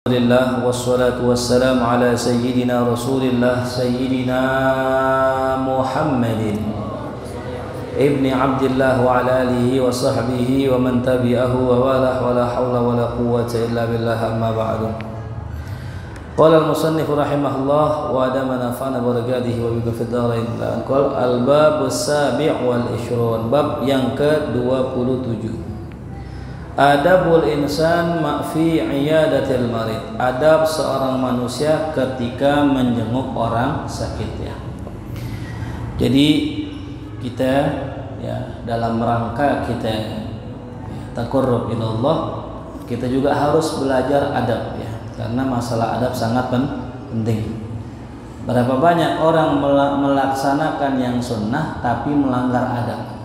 Alhamdulillah wassalatu wassalamu ala sayyidina Rasulillah sayyidina Muhammadin ibni Abdillah wa ala alihi wa sahbihi wa man tabi'ahu wa wala hawla wa la quwwata illa billah, amma ba'du. Qala al-musannif rahimahullah wa adama nafa'ana barakatihi wa bika fid dharain la anqal al-bab as-sabi' wal 20, bab yang ke-27. Adabul insan ma'fi iyadatil marid, adab seorang manusia ketika menjenguk orang sakit, ya. Jadi kita, ya, dalam rangka kita, ya, taqarrub ilallah, kita juga harus belajar adab, ya, karena masalah adab sangat penting. Berapa banyak orang melaksanakan yang sunnah tapi melanggar adab.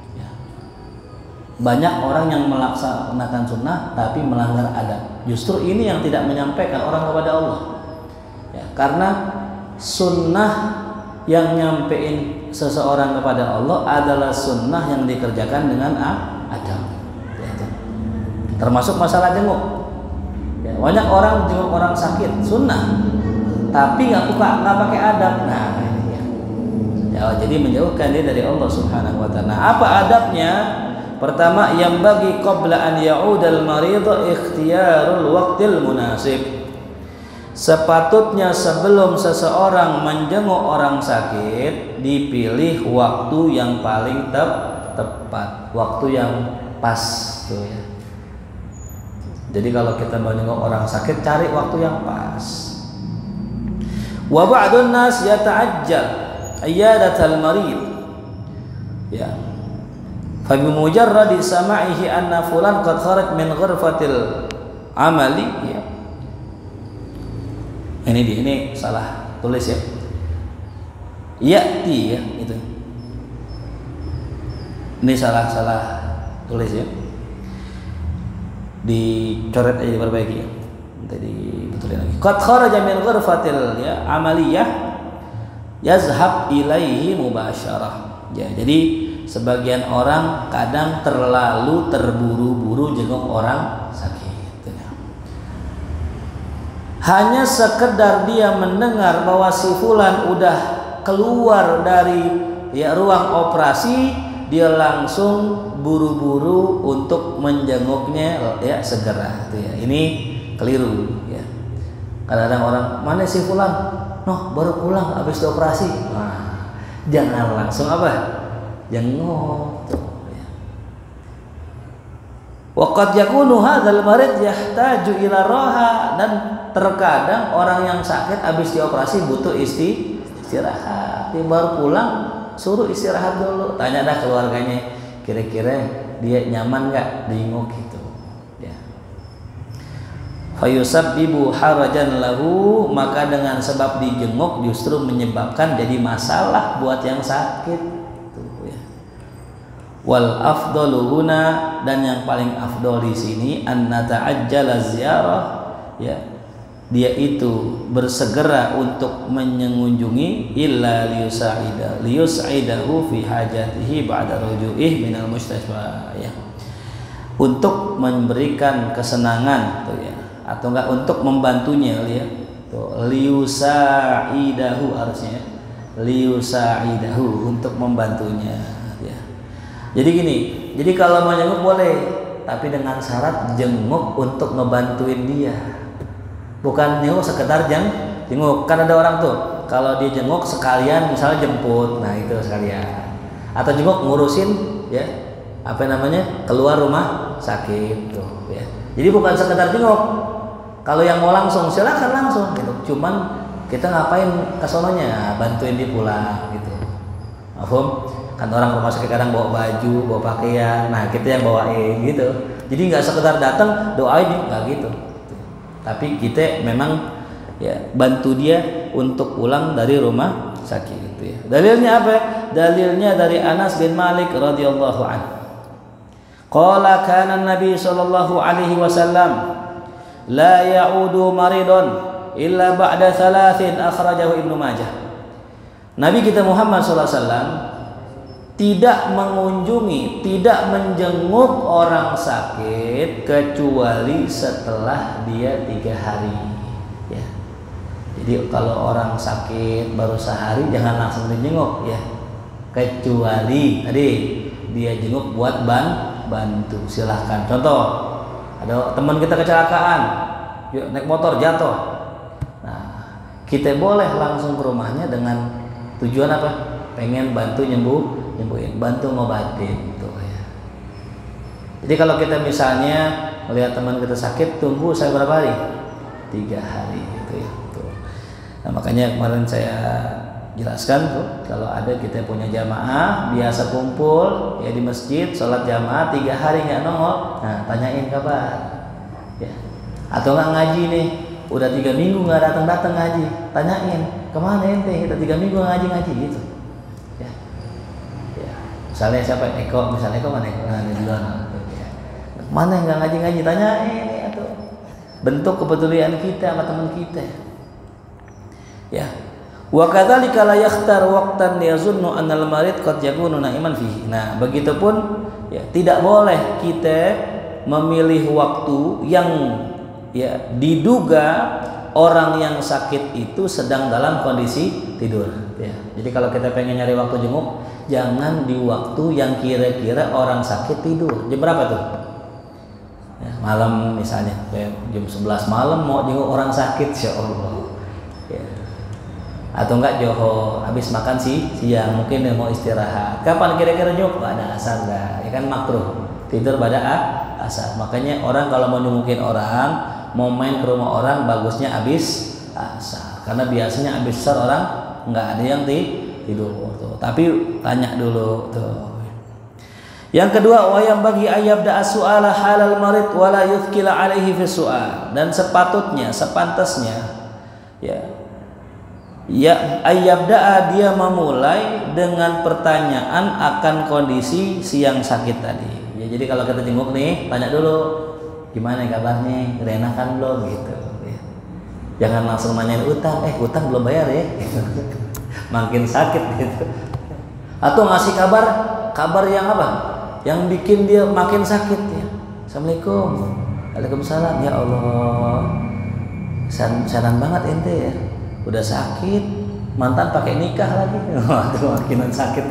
Banyak orang yang melaksanakan sunnah tapi melanggar adab. Justru ini yang tidak menyampaikan orang kepada Allah, ya, karena sunnah yang nyampein seseorang kepada Allah adalah sunnah yang dikerjakan dengan adab, ya, termasuk masalah jenguk, ya. Banyak orang jenguk orang sakit sunnah tapi nggak pakai adab. Nah ini, ya. Ya, jadi menjauhkan dia dari Allah Subhanahu wa ta'ala. Apa adabnya? Pertama, yang bagi qabla an ya'udal marid ikhtiyarul waqtil munasib. Sepatutnya sebelum seseorang menjenguk orang sakit, dipilih waktu yang paling tepat, waktu yang pas, tuh, ya. Jadi kalau kita menjenguk orang sakit, cari waktu yang pas. Wa ba'dun nas yata'ajjal iyadatal marid, ya. Fabimujarradi sama'ihi anna fulan qad kharaj min ghurfatil amali, ya. Ini salah tulis, ya. Ya'ti, ya, itu. Ini salah tulis, ya. Dicoret aja, diperbaiki, ya. Tadi betulin lagi. Qad kharaja min ghurfatil, ya, amaliyah yazhab ilaihi mubasyarah. Ya, jadi sebagian orang kadang terlalu terburu-buru jenguk orang sakit, ya. Hanya sekedar dia mendengar bahwa si fulan udah keluar dari, ya, ruang operasi, dia langsung buru-buru untuk menjenguknya, ya, segera, itu, ya. Ini keliru, ya. Kadang-kadang orang, mana si fulan? Noh, baru pulang habis dioperasi. Nah, jangan langsung apa? Jenguk, ya. Waqad yakunu hadzal marid yahtaju ila raha, dan terkadang orang yang sakit habis dioperasi butuh istirahat. Dia baru pulang, suruh istirahat dulu. Tanya dah keluarganya, kira-kira dia nyaman enggak dijenguk gitu, ya. Fayusabbibu harajan lahu, maka dengan sebab dijenguk justru menyebabkan jadi masalah buat yang sakit. Wal afdalu huna, dan yang paling afdal di sini an nata'ajjala ziyarah, ya, dia itu bersegera untuk mengunjungi illa liyus'idahu fi hajatihi ba'da ruju'ih minal mustasfa, ya, untuk memberikan kesenangan, tuh, ya, atau enggak untuk membantunya, ya, tuh, liyus'idahu harusnya, liyus'idahu, untuk membantunya. Jadi gini, jadi kalau mau jenguk boleh, tapi dengan syarat jenguk untuk ngebantuin dia, bukan jenguk sekedar jenguk. Kan ada orang tuh, kalau dia jenguk sekalian misalnya jemput, nah itu sekalian, atau jenguk ngurusin, ya, apa namanya, keluar rumah sakit, tuh, ya. Jadi bukan sekedar jenguk. Kalau yang mau langsung silakan langsung, gitu. Cuman kita ngapain kesononya, bantuin dia pulang, gitu. Paham? Kan orang rumah sakit kadang bawa baju, bawa pakaian, nah kita yang bawain, gitu. Jadi nggak sekedar datang doain, nggak gitu. Tapi kita memang, ya, bantu dia untuk pulang dari rumah sakit, gitu, ya. Dalilnya apa? Dalilnya dari Anas bin Malik radhiyallahu anhu. Qala kana Nabi sallallahu alaihi wasallam la ya'udu maridun illa ba'da thalathin, akhrajahu Ibnu Majah. Nabi kita Muhammad sallallahu alaihi wasallam tidak mengunjungi, tidak menjenguk orang sakit kecuali setelah dia 3 hari. Ya. Jadi kalau orang sakit baru sehari jangan langsung dijenguk ya. Kecuali tadi dia jenguk buat bantu, silahkan. Contoh, ada teman kita kecelakaan, naik motor jatuh. Nah, kita boleh langsung ke rumahnya dengan tujuan apa? Pengen bantu nyembuhin, bantu ngobatin gitu ya. Jadi kalau kita misalnya melihat teman kita sakit, tunggu saya berapa hari? 3 hari gitu ya. Tuh. Nah, makanya kemarin saya jelaskan tuh, kalau ada kita punya jamaah biasa kumpul ya di masjid, sholat jamaah 3 hari nggak nongol, nah tanyain kabar ya. Atau nggak ngaji nih, udah 3 minggu nggak datang ngaji, tanyain kemana ente, udah 3 minggu ngaji gitu ya. Ya misalnya siapa, Eko, misalnya Eko mana Eko, nah di luar ya. Mana yang nggak ngaji, tanyain ya tuh, bentuk kepedulian kita sama teman kita ya. Wa kadzalika la yakhtar waqtan yazunnu annal marid qad yakunu na'iman fihi. Nah, begitupun ya tidak boleh kita memilih waktu yang ya diduga orang yang sakit itu sedang dalam kondisi tidur ya. Jadi kalau kita pengen nyari waktu jenguk, jangan di waktu yang kira-kira orang sakit tidur. Jam berapa tuh? Ya, malam misalnya, jam 11 malam mau jenguk orang sakit, insyaallah. Ya. Atau enggak Johor habis makan siang mungkin dia mau istirahat, kapan kira-kira jenguk? Ada asar dah ya kan, makruh tidur pada asar. Makanya orang kalau mau nyungukin orang, mau main ke rumah orang, bagusnya habis asar, karena biasanya habis asar orang nggak ada yang tidur tuh. Tapi tanya dulu tuh. Yang kedua, wayang bagi ayabda as-su'ala halal marid wala yuzkila alaihi fi su'al, dan sepantasnya ya ayyabda'a dia memulai dengan pertanyaan akan kondisi si yang sakit tadi ya. Jadi kalau kita jenguk nih, tanya dulu gimana kabarnya, udah enakan belum gitu ya. Jangan langsung nanyain utang, utang belum bayar ya makin sakit gitu. Atau ngasih kabar yang apa, yang bikin dia makin sakit ya. Assalamualaikum, waalaikumsalam, ya Allah saran banget ente ya, udah sakit, mantan pakai nikah lagi, waduh makinan sakit.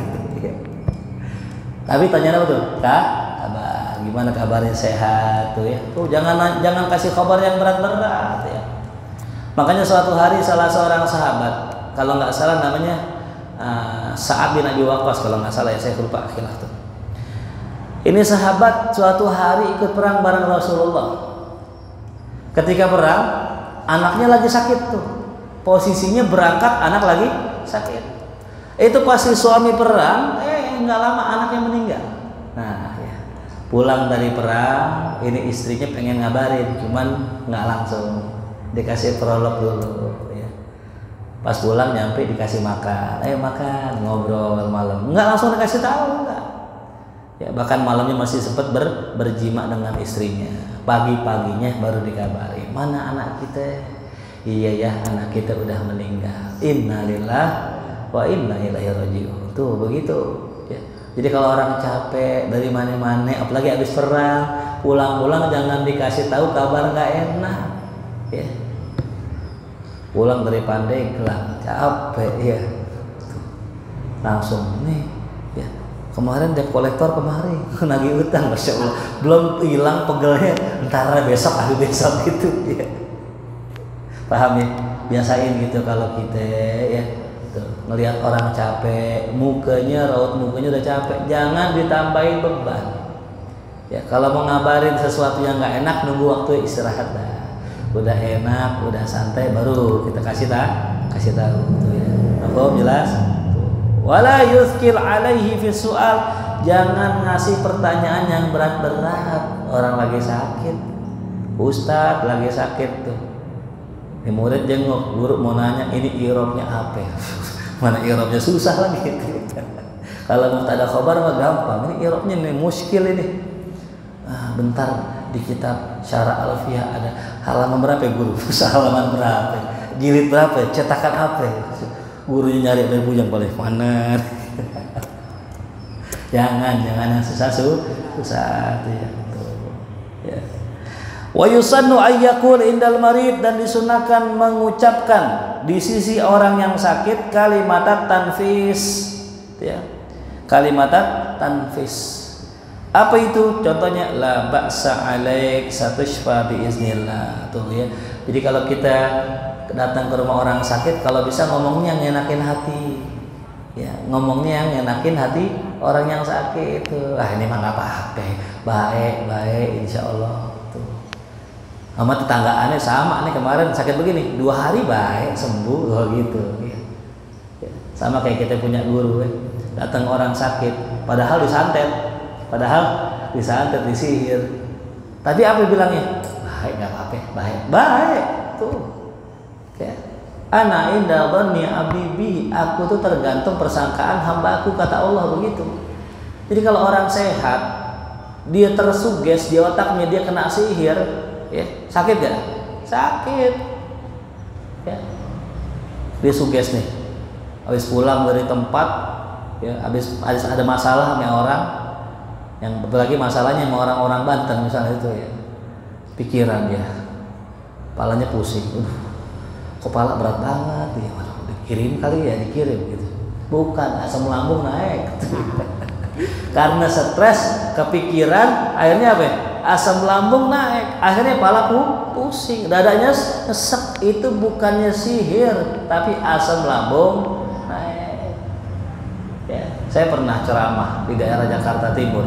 Tapi tanya apa tuh, Kak, kabar, gimana kabarnya, sehat tuh ya. Tuh jangan kasih kabar yang berat-berat ya. Makanya suatu hari salah seorang sahabat, kalau nggak salah namanya Sa'ad bin Abi Waqqas kalau nggak salah ya, saya lupa khilaf tuh. Ini sahabat suatu hari ikut perang bareng Rasulullah. Ketika perang, anaknya lagi sakit tuh. Posisinya berangkat, anak lagi sakit. Itu pasti suami perang, nggak lama anaknya meninggal. Nah, ya. Pulang dari perang, ini istrinya pengen ngabarin, cuman nggak langsung, dikasih prolog dulu. Ya. Pas pulang nyampe dikasih makan, makan, ngobrol malam, nggak langsung dikasih tahu, nggak. Ya, bahkan malamnya masih sempat berjima dengan istrinya. Pagi-paginya baru dikabari, mana anak kita? Iya ya, anak kita udah meninggal. Innalillahi wa inna ilaihi raji'un. Tuh begitu ya. Jadi kalau orang capek dari mana-mana, apalagi habis perang, pulang-pulang jangan dikasih tahu kabar nggak enak ya. Pulang dari Pandeglang capek ya, langsung nih ya, kemarin debt kolektor kemarin nagih utang, masya Allah, belum hilang pegelnya, ntar besok hari besok gitu ya. Paham ya? Biasain gitu kalau kita ya tuh, ngelihat orang capek, raut mukanya udah capek, jangan ditambahin beban ya. Kalau mau ngabarin sesuatu yang nggak enak, nunggu waktu istirahat dah, udah enak, udah santai, baru kita kasih tahu gitu ya. Paham, jelas? Wala yuzkil alaihi fi su'al, jangan ngasih pertanyaan yang berat-berat. Orang lagi sakit, ustadz lagi sakit tuh, murid jenguk, guru mau nanya ini i'rabnya apa? Mana i'rabnya, susah lagi gitu. Kalau mau ada khabar mah gampang, ini i'rabnya nih muskil ini. Bentar di kitab Syarah Alfiyah ada halaman berapa ya guru? Halaman berapa? Jilid berapa? Cetakan apa? Gurunya nyari dari bujang paling mana? Jangan yang susah itu ya. Tuh. Ya. Wa yusannu ayyakul indal marid, dan disunahkan mengucapkan di sisi orang yang sakit kalimat tanfis ya. Kalimat tanfis. Apa itu? Contohnya la ba'sa 'alaik satushfa biiznillah. Tuh ya. Jadi kalau kita datang ke rumah orang sakit, kalau bisa ngomongnya yang enakin hati. Ya, ngomongnya yang enakin hati orang yang sakit itu. Ah ini mah nggak apa-apa, baik insyaallah tuh. Sama tetanggaannya sama nih, kemarin sakit begini 2 hari baik sembuh gitu ya. Sama kayak kita punya guru ya. Datang orang sakit padahal disantet disihir, tapi apa bilangnya? Baik, nggak apa-apa, baik tuh ya. Ana inda dhanni abdi bi, aku tuh tergantung persangkaan hamba aku, kata Allah begitu. Jadi kalau orang sehat, dia tersuges di otaknya dia kena sihir, ya sakit gak? Sakit. Ya. Dia suges nih, habis pulang dari tempat, ya habis ada masalah sama orang, yang apalagi masalahnya sama orang-orang Banten misalnya itu ya, pikiran dia, kepalanya pusing, kepala berat banget ya, dikirim kali ya, dikirim gitu. Bukan, asam lambung naik. Karena stres, kepikiran, akhirnya apa ya? Asam lambung naik, akhirnya kepala pusing, dadanya nyesek. Itu bukannya sihir, tapi asam lambung naik. Ya, saya pernah ceramah di daerah Jakarta Timur.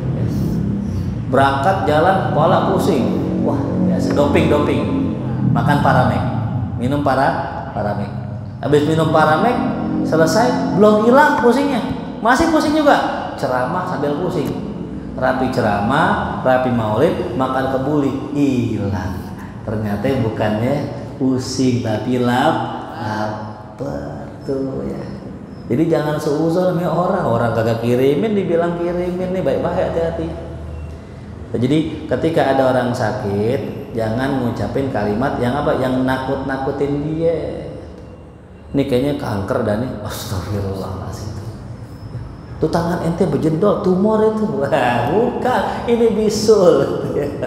Berangkat jalan, kepala pusing. Wah, biasa doping, makan Paramek. Minum Paramek. Habis minum Paramek, selesai belum hilang pusingnya, masih pusing juga. Ceramah sambil pusing. Rapi ceramah, rapi maulid, makan kebuli, hilang. Ternyata bukannya pusing tapi lapar tuh ya. Jadi jangan seuzon sama orang kagak kirimin dibilang kirimin nih, baik-baik hati-hati. Jadi ketika ada orang sakit, jangan ngucapin kalimat yang apa? Yang nakut-nakutin dia. Ini kayaknya kanker dan nih, astagfirullahaladzim. Tuh tangan ente berjendol, tumor itu. Wah, bukan, ini bisul.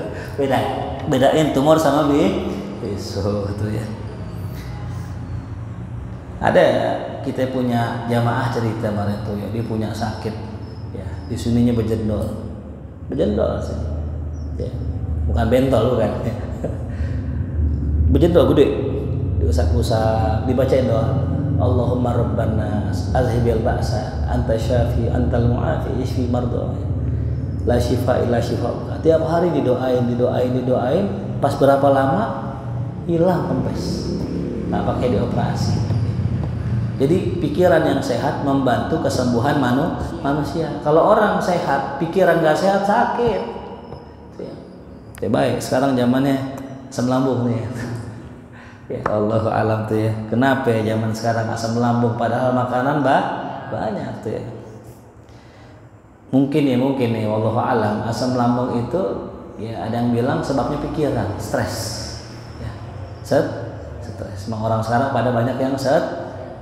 Bedain tumor sama bisul itu ya. Ada kita punya jamaah cerita kemarin tuh ya, dia punya sakit ya, di sininya berjendol sih. Ya, bukan bentol bukan. Berjendol gede, diusap-usap, dibacain doa. Allahumma rabban nas azhibil ba'sa anta syafi antal mu'afi isfi mardo la syifa illa syifa'uka. Tiap hari didoain, pas berapa lama hilang kempes, nggak pakai dioperasi. Jadi pikiran yang sehat membantu kesembuhan manusia. Kalau orang sehat, pikiran nggak sehat sakit. Ya baik, sekarang zamannya asam lambung nih. Ya Allahu alam tuh ya. Kenapa ya zaman sekarang asam lambung padahal makanan banyak tuh ya. Mungkin nih wallahu alam asam lambung itu ya ada yang bilang sebabnya pikiran, stres. Ya. Stres. Memang orang sekarang pada banyak yang stres.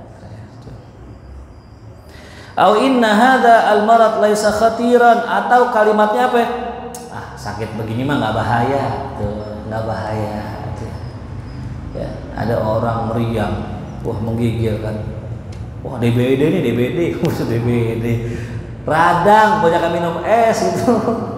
Au inna hadza al-marad laisa khatiran, atau kalimatnya apa? Sakit begini mah nggak bahaya, tuh nggak bahaya. Tuh. Ya, ada orang meriang, wah menggigil kan, wah DBD, maksud DBD, radang banyak minum es itu,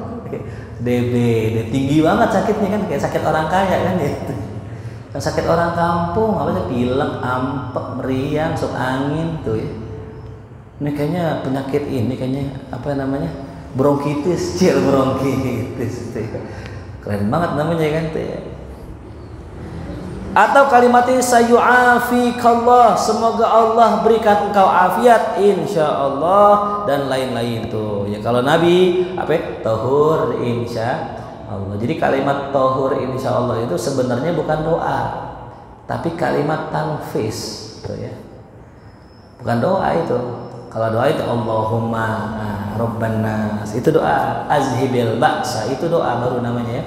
DBD tinggi banget sakitnya kan, kayak sakit orang kaya kan ya. Kan sakit orang kampung apa sih, pilek, ampek, meriang, sok angin tuh ya. Ini kayaknya penyakit ini kayaknya apa namanya, bronkitis, bronkitis itu ya. Keren banget namanya kan tuh ya. Atau kalimatnya sayu'afikallah, semoga Allah berikan engkau afiat insyaallah, dan lain-lain tuh ya. Kalau Nabi apa? Tahur insyaallah. Jadi kalimat tahur insyaallah itu sebenarnya bukan doa, tapi kalimat tanfis tuh ya. Bukan doa itu. Kalau doa itu Allahumma rabban nas, itu doa. Azhibil ba'sa, itu doa baru namanya ya.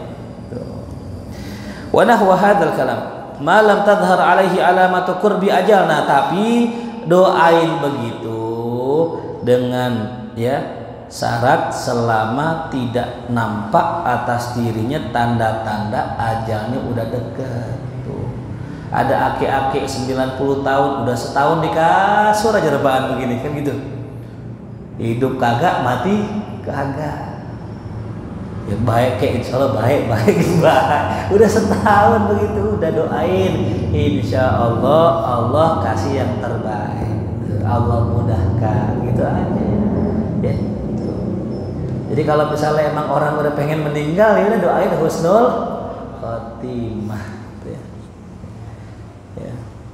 Wa nahwa hadzal kalam ma lam tadhhar alaihi alamatu qurbi ajalna, tapi doain begitu dengan ya syarat selama tidak nampak atas dirinya tanda-tanda ajalnya udah dekat. Tuh. Ada aki-aki 90 tahun udah setahun di kasur aja rebahan begini kan gitu. Hidup kagak, mati kagak. Ya baik kayak insya Allah baik. Udah setahun begitu, udah doain. Insya Allah Allah kasih yang terbaik. Allah mudahkan gitu aja. Ya. Jadi kalau misalnya emang orang udah pengen meninggal, ya udah doain husnul khotimah. Ya. Ya.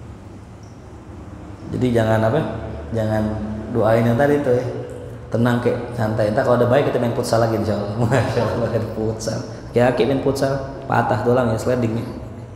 Jadi jangan jangan doain yang tadi tuh ya. Tenang kek, santai. Entar kalau udah baik kita main futsal lagi insyaallah. Masyaallah main futsal. Ya main futsal, patah tulang ya slidingnya.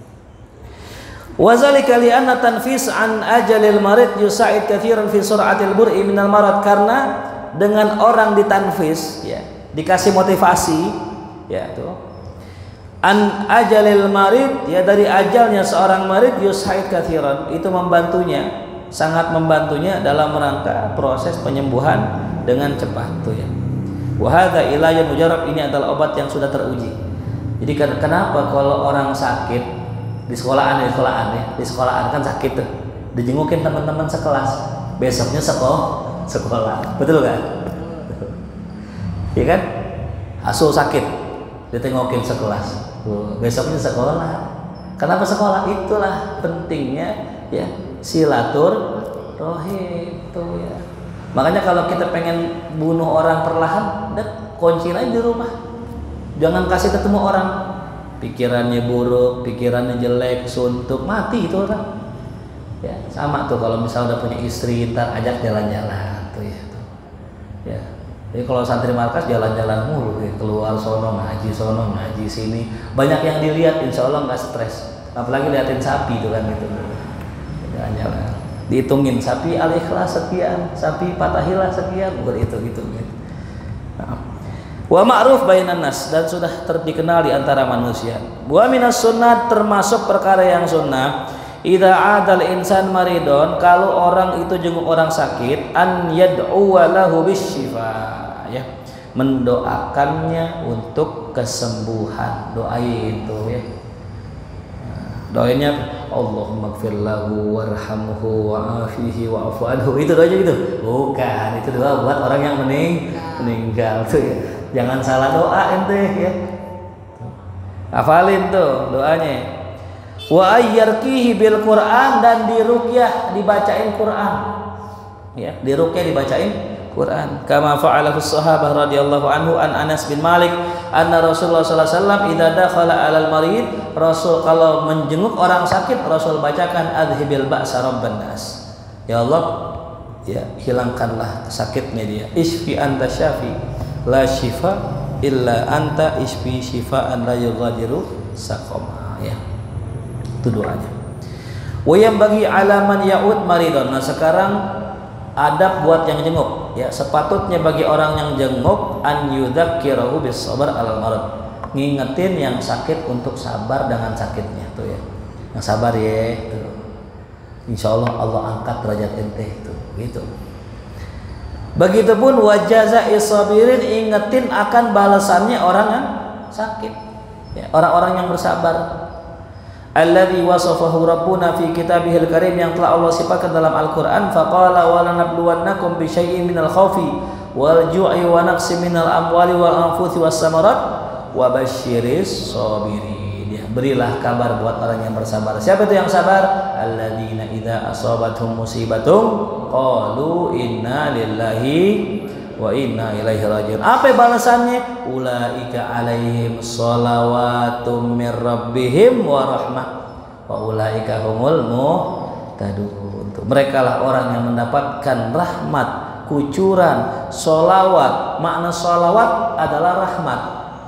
Wa zalika li anna tanfis an ajalil marid yusa'id katsiran fi sur'atil bur'i minal marad, karena dengan orang ditanfis ya, dikasih motivasi ya tuh. An ajalil marid ya, dari ajalnya seorang marid yusa'id katsiran, itu membantunya, sangat membantunya dalam rangka proses penyembuhan dengan cepat tuh ya. Wa hadza ilajun mujarrab, ini adalah obat yang sudah teruji. Jadi kenapa kalau orang sakit di sekolahan kan sakit tuh, dijengukin teman-teman sekelas, besoknya sekolah, betul kan? Iya kan? Asuh sakit, ditengokin sekelas, besoknya sekolah. Kenapa sekolah? Itulah pentingnya ya silaturahim tuh ya. Makanya kalau kita pengen bunuh orang perlahan, kunci aja di rumah. Jangan kasih ketemu orang. Pikirannya buruk, pikirannya jelek, suntuk, mati itu orang. Ya, sama tuh kalau misalnya udah punya istri, ntar ajak jalan-jalan tuh ya. Tuh. Ya. Jadi kalau santri markas jalan-jalan mulu, ya. Keluar sono ngaji sini. Banyak yang dilihat, insya Allah nggak stres. Apalagi liatin sapi tuh kan gitu. Jalan-jalan. Dihitungin sapi al-ikhlas sekian, sapi patahila sekian, gitu. Wa ma'ruf bainan nas, dan sudah dikenal di antara manusia. Wa minas sunnah, termasuk perkara yang sunnah, idza adal insan maridon, kalau orang itu jenguk orang sakit, an yad'u lahu bisyifa ya, mendoakannya untuk kesembuhan. Doain itu ya. Doanya Allahumma gfir lahu warhamhu wa'afihi wa'afu anhu, itu doanya gitu? Bukan, itu doa buat orang yang meninggal tuh ya. Jangan salah doa ente ya. Hafalin tuh doanya. Wa ayyarkihi bil Qur'an, dan diruqyah dibacain Qur'an. Ya, diruqyah dibacain Quran. Kama fa'alahu sahabah radhiyallahu anhu an Anas bin Malik anna Rasulullah sallallahu alaihi wasallam idza dakhala 'alal marid, Rasul kalau menjenguk orang sakit, Rasul bacakan adhibil ba'sa rabban nas. Ya Allah, ya hilangkanlah sakitnya dia. Isfi anta syafi la syifa illa anta, isfi syifaan la yughadiru saqama ya. Itu doanya. Wa yang bagi alaman ya'ud maridon. Nah sekarang adab buat yang jenguk ya, sepatutnya bagi orang yang jenguk an yudzakkirahu bis sabar alal marad, ngingetin yang sakit untuk sabar dengan sakitnya tuh ya, yang sabar ya tuh. Insyaallah Allah angkat derajat ente itu gitu. Begitupun wajaza isabirin, ingetin akan balasannya orang yang sakit ya, orang-orang yang bersabar. Alladzi wasafahu rabbuna fi kitabihil karim, yang telah Allah sifatkan dalam Al-Qur'an. Faqala wa lanabluwannakum bi syai'in minal khaufi wal ju'i wa naqsin minal amwali wal anfusi was samarat wa basyiris sabirin. Ya, berilah kabar buat orang yang bersabar. Siapa itu yang sabar? Alladzina idza asabathum musibatum qalu inna lillahi wa inna ilaihi rajiun. Apa balasannya? Ulaika alaihim shalawatum mir rabbihim wa rahmah wa ulaika humul muhtadun. Mereka lah orang yang mendapatkan rahmat, kucuran, sholawat. Makna sholawat adalah rahmat.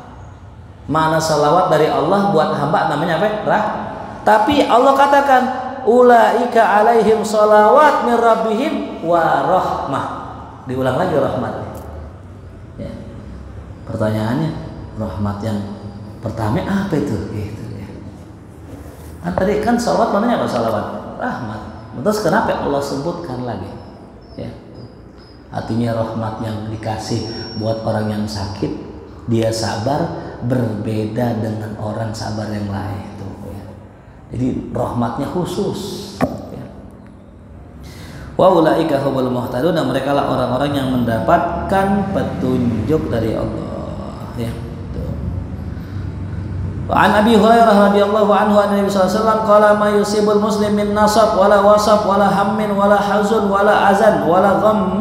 Makna sholawat dari Allah buat hamba namanya apa? Tapi Allah katakan ulaika alaihim sholawat mir rabbihim wa rahmah. Diulang lagi rahmat ya. Pertanyaannya, rahmat yang pertama apa itu gitu ya. Kan tadi kan salawat maknanya apa? Salawat rahmat. Terus kenapa Allah sebutkan lagi ya? Artinya rahmat yang dikasih buat orang yang sakit, dia sabar, berbeda dengan orang sabar yang lain tuh ya. Jadi rahmatnya khusus ya. Wa ulaika humul muhtadun, dan mereka lah orang-orang yang mendapatkan petunjuk dari Allah ya. Wa an Abi Hurairah radhiyallahu anhu anna Nabi sallallahu alaihi wasallam qala ma yusibul muslim min nasab wala wasab wala hammin wala hazun wala azan wala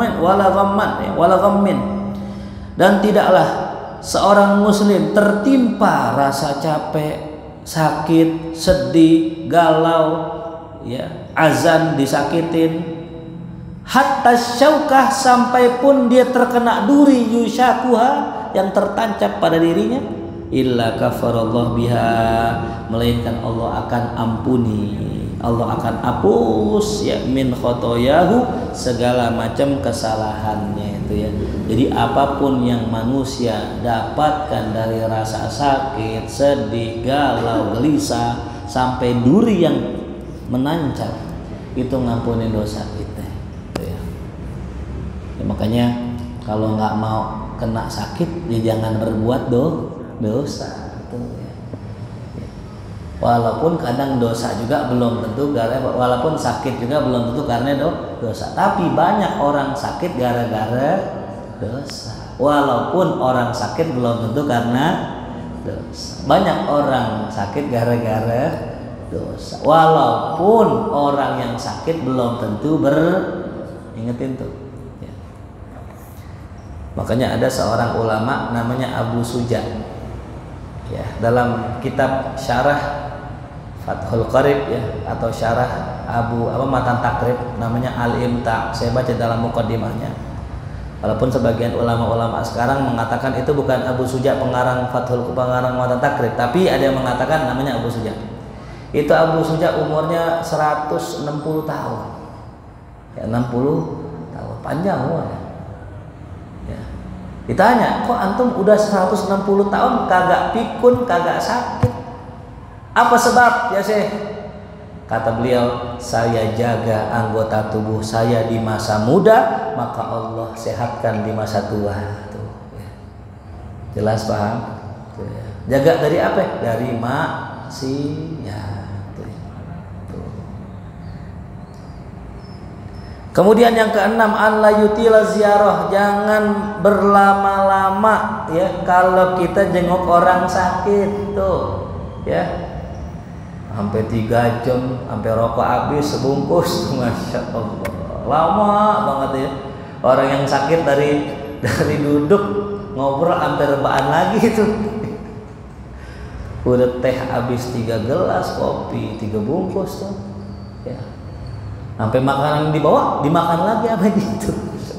ghammin. Dan tidaklah seorang muslim tertimpa rasa capek, sakit, sedih, galau ya, azan, disakitin, hatta syaukah, sampai pun dia terkena duri, yushakuha, yang tertancap pada dirinya, illa kafarallahu biha, melainkan Allah akan ampuni, Allah akan hapus ya min khotoyahu, segala macam kesalahannya itu ya. Jadi apapun yang manusia dapatkan dari rasa sakit, sedih, galau, gelisah, sampai duri yang menancap, itu ngampuni dosa kita itu ya. Ya makanya kalau nggak mau kena sakit ya jangan berbuat dosa itu ya. Walaupun kadang dosa juga belum tentu walaupun sakit juga belum tentu karena dosa. Tapi banyak orang sakit gara-gara dosa. Walaupun orang sakit belum tentu karena dosa. Banyak orang sakit gara-gara dosa. Walaupun orang yang sakit belum tentu ingetin tuh. Ya. Makanya ada seorang ulama namanya Abu Suja. Ya, dalam kitab syarah Fathul Qarib ya, atau syarah Matan Takrib, namanya Al-Imta. Saya baca dalam muqaddimahnya. Walaupun sebagian ulama-ulama sekarang mengatakan itu bukan Abu Suja pengarang Matan Takrib, tapi ada yang mengatakan namanya Abu Suja. Itu Abu Suja umurnya 160 tahun. Ya, 60 tahun, panjang umurnya. Ya. Ditanya, kok antum udah 160 tahun kagak pikun, kagak sakit? Apa sebab ya Syekh? Kata beliau, saya jaga anggota tubuh saya di masa muda, maka Allah sehatkan di masa tua. Tuh, ya. Jelas paham? Tuh, ya. Jaga dari apa? Dari maksiat. Kemudian yang keenam, an la yutila ziarah, jangan berlama-lama ya kalau kita jenguk orang sakit tuh ya. Sampai 3 jam, sampai rokok habis sebungkus, masya Allah, lama banget ya. Orang yang sakit dari duduk ngobrol sampai rebaan lagi tuh. Udah teh habis 3 gelas, kopi 3 bungkus tuh ya. Sampai makanan dibawa dimakan lagi apa gitu.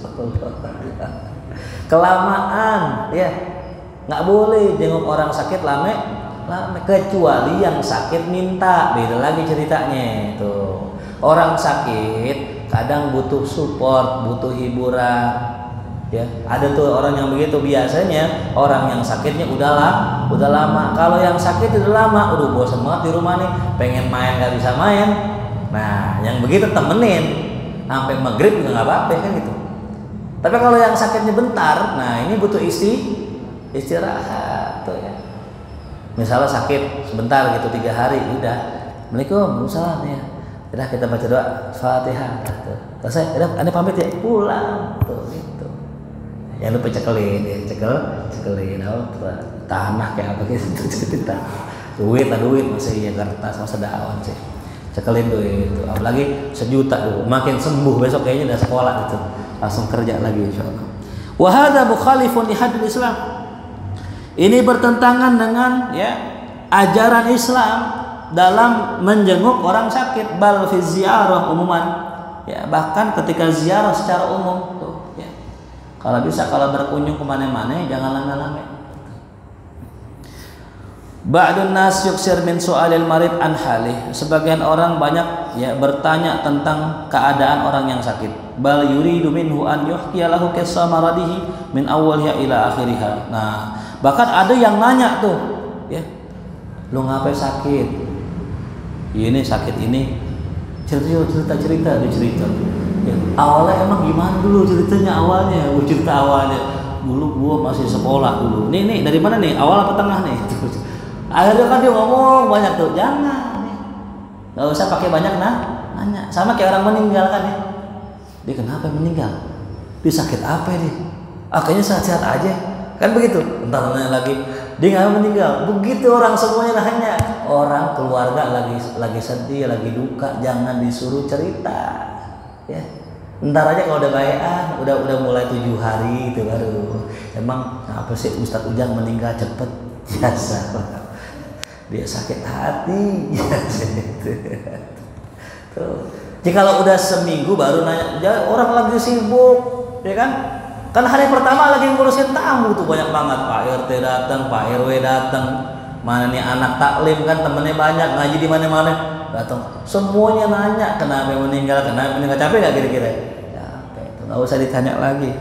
Kelamaan ya. Nggak boleh jenguk orang sakit lama, kecuali yang sakit minta, beda lagi ceritanya itu. Orang sakit kadang butuh support, butuh hiburan ya. Ada tuh orang yang begitu. Biasanya orang yang sakitnya udah lama. Kalau yang sakit udah lama, udah bosan banget di rumah nih, pengen main nggak bisa main. Nah yang begitu temenin sampai maghrib juga nggak apa-apa kan gitu. Tapi kalau yang sakitnya bentar, nah ini butuh istirahat tuh ya. Misalnya sakit sebentar gitu 3 hari, udah Assalamualaikum, salam ya. Udah kita baca doa Fatihah tuh. Selesai, udah Anda pamit ya, pulang tuh gitu. Yang lupa cekelin ya, cekelin tanah kayak apa gitu cerita. Duit masih ya, kertas masa dakwah sih. Cekelin duit itu. Apalagi 1 juta tuh, makin sembuh besok kayaknya udah sekolah gitu. Langsung kerja lagi insyaallah. Wa hadza mukhalifun li hadil Islam. Ini bertentangan dengan ya ajaran Islam dalam menjenguk orang sakit, bal fi ziarah umuman ya, bahkan ketika ziarah secara umum tuh ya. Kalau bisa kalau berkunjung kemana-mana jangan lama-lama. Ba'dun nas yuksir min su'alil marid an halih. Sebagian orang banyak ya bertanya tentang keadaan orang yang sakit. Bal yuridu minhu an yuhkiya lahu qissa maradihi min awwaliha ila akhiriha. Nah, bahkan ada yang nanya tuh, ya, lu ngapain sakit? Ini sakit ini, cerita, Ya, awalnya emang gimana dulu ceritanya awalnya? Cerita awalnya dulu gua masih sekolah dulu. Nih dari mana nih? Awal apa tengah nih? Akhirnya kan dia ngomong banyak tuh. Jangan nih. Gak usah pakai banyak nanya. Sama kayak orang meninggal kan ya. Dia kenapa meninggal? Dia sakit apa dia? Kayaknya sehat-sehat aja. Kan begitu. Entar nanya lagi. Dia nggak meninggal. Begitu orang semuanya nanya. Orang keluarga lagi sedih, lagi duka, jangan disuruh cerita. Ya, ntar aja kalau udah bayan, udah mulai 7 hari itu baru. Emang apa sih Ustadz Ujang meninggal cepet? Biasa. Dia sakit hati. Tuh. Jadi kalau udah seminggu baru nanya, orang lagi sibuk, ya kan? Kan hari pertama lagi ngurusin tamu tuh banyak banget. Pak RT datang, Pak RW datang. Mana nih anak taklim kan temennya banyak ngaji di mana-mana. Datang semuanya nanya kenapa meninggal capek nggak kira-kira? Capek itu nggak usah ditanya lagi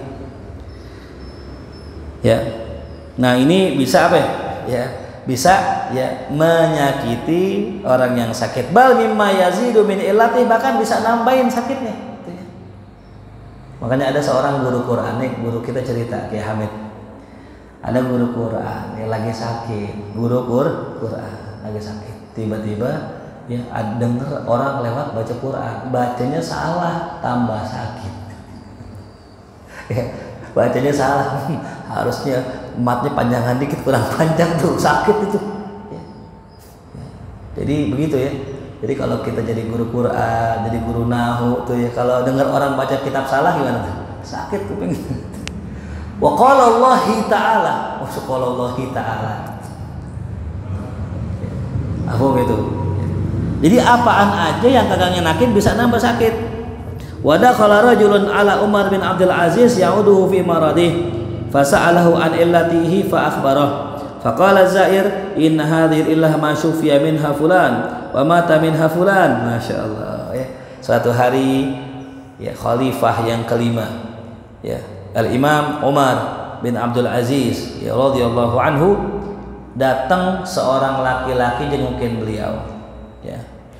ya. Nah ini bisa apa ya? Bisa ya menyakiti orang yang sakit. Bal mimma yazidu min illati, bahkan bisa nambahin sakitnya gitu ya. Makanya ada seorang guru Quran nih, guru kita cerita kayak Hamid, ada guru Quran yang lagi sakit, guru Quran lagi sakit, tiba-tiba ya dengar orang lewat baca Quran, bacanya salah tambah sakit. Ya, bacanya salah, harusnya matnya panjangan dikit, kurang panjang tuh, sakit itu. Ya. Jadi begitu ya. Jadi kalau kita jadi guru Quran, jadi guru nahu tuh ya, kalau dengar orang baca kitab salah gimana tuh? Sakit tuh pengen. Wa qala Allahi ta'ala, apa gitu. Jadi apaan aja yang kagak ngenakin bisa nambah sakit. Wa dakhala rajulun ala Umar bin Abdul Aziz ya'uduhu fi maradih fasa'alahu an illatihi fa akhbarah. Faqala Zair inna hadhihi illah ma syufiya minha fulan wa mata minha fulan. Masyaallah ya. Suatu hari ya khalifah yang kelima ya Al-Imam Umar bin Abdul Aziz ya radhiyallahu anhu, datang seorang laki-laki jengukin beliau ya.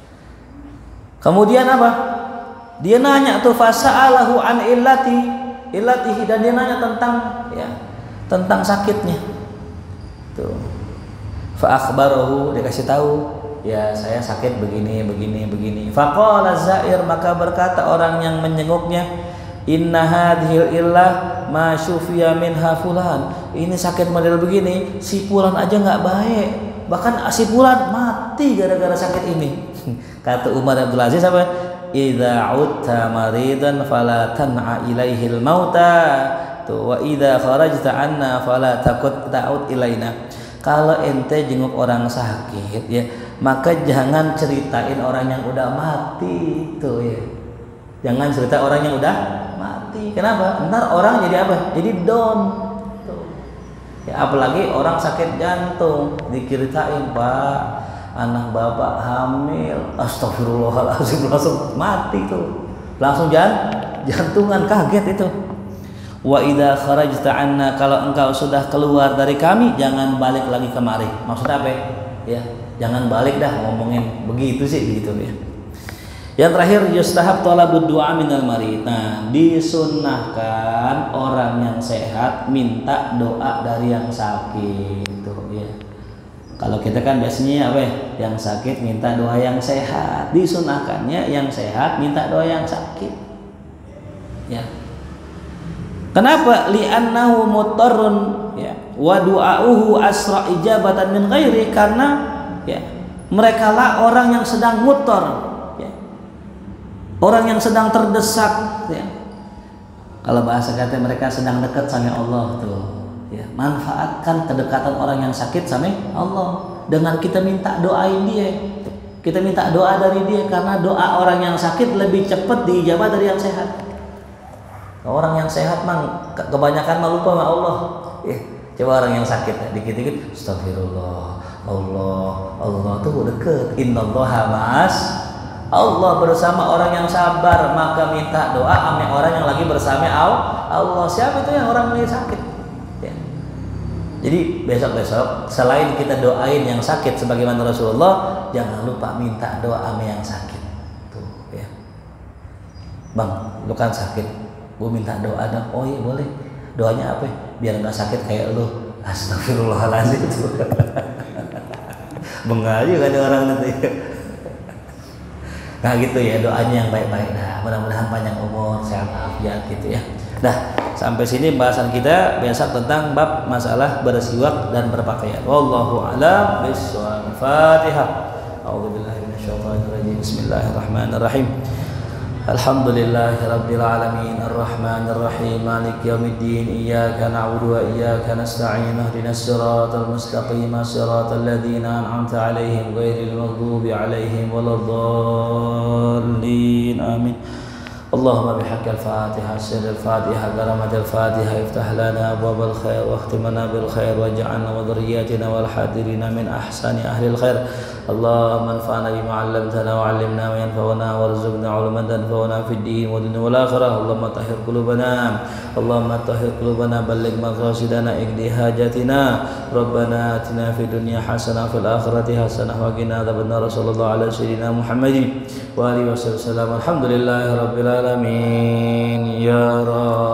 Kemudian apa? Dia nanya tuh fasa'alahu an illatihi, dan dia nanya tentang sakitnya. Tuh. Fa akhbarahu, dia kasih tahu, ya saya sakit begini. Faqala Zair, maka berkata orang yang menjenguknya, inna hadhil illah ma syufiya minha fulan. Ini sakit model begini, si fulan aja nggak baik, bahkan si fulan mati gara-gara sakit ini. Kata Umar bin Abdul Aziz apa? Idza utta maridan fala tan'a ilaihil mauta wa idza kharajta anna fala takut ta'ud ilaina. Kalau ente jenguk orang sakit ya, maka jangan ceritain orang yang udah mati tuh ya. Jangan cerita orang yang udah mati. Kenapa? Ntar orang jadi apa? Jadi down tuh. Ya, apalagi orang sakit jantung diceritain, Pak, anak bapak hamil, astagfirullahaladzim, langsung mati tuh, langsung jantungan, kaget itu. Wa idza kharajta anna, kalau engkau sudah keluar dari kami jangan balik lagi kemari. Maksudnya apa ya? Jangan balik dah, ngomongin begitu sih begitu ya. Yang terakhir yustahab talabud du'a minal marid. Nah, disunnahkan orang yang sehat minta doa dari yang sakit tuh ya. Kalau kita kan biasanya apa ya? Yang sakit minta doa yang sehat. Disunahkannya yang sehat minta doa yang sakit. Ya. Kenapa? Li'annahu muttarrun ya. Wa du'auhu asra ijabatan min ghairi, karena ya mereka lah orang yang sedang muttar ya. Orang yang sedang terdesak ya. Kalau bahasa kata mereka sedang dekat sama Allah tuh. Ya, manfaatkan kedekatan orang yang sakit sama Allah dengan kita minta doain dia, kita minta doa dari dia, karena doa orang yang sakit lebih cepat diijabah dari yang sehat. Orang yang sehat mang kebanyakan lupa sama Allah. Coba orang yang sakit dikit-dikit astagfirullah, Allah tuh deket. Innallaha ma'as, Allah bersama orang yang sabar, maka minta doa sama orang yang lagi bersama Allah. Siapa itu yang orang lagi sakit? Ya. Jadi besok-besok selain kita doain yang sakit sebagaimana Rasulullah, jangan lupa minta doa sama yang sakit. Tuh ya. Bang, lu kan sakit, gue minta doa dong. Oh iya boleh. Doanya apa? Biar nggak sakit kayak lu. Astagfirullahaladzim. Bengal juga ada orang nanti. Nah gitu ya, doanya yang baik-baik. Nah, mudah-mudahan panjang umur, sehat walafiat gitu ya. Nah, sampai sini bahasan kita besok tentang bab masalah bersiwak dan berpakaian. Wallahu a'lam bishawab. Fatihah. A'udzubillahi minasyaitonirrajim. Bismillahirrahmanirrahim. Alhamdulillahirabbil alamin arrahmanir rahim maliki yaumiddin iyyaka na'budu wa iyyaka nasta'in ihdinas siratal mustaqim siratal ladzina an'amta 'alaihim ghairil maghdubi 'alaihim waladdallin amin. اللهم بحق الفاتحة سر الفاتحة كرامة الفاتحة افتح لنا أبواب الخير واختمنا بالخير واجعلنا وذرياتنا والحاضرين من أحسن أهل الخير. اللهم انفعنا بما علمتنا وعلمنا ما ينفعنا وارزقنا علما تنفعنا في الدين والدنيا والآخرة. اللهم طهر قلوبنا اللهم طهر قلوبنا بلغ مقاصدنا اقضي حاجاتنا. ربنا آتنا في الدنيا حسنة وفي الآخرة حسنة وقنا عذاب النار. صلى الله على سيدنا محمد وآله وصحبه وسلم. الحمد لله رب العالمين يا رب.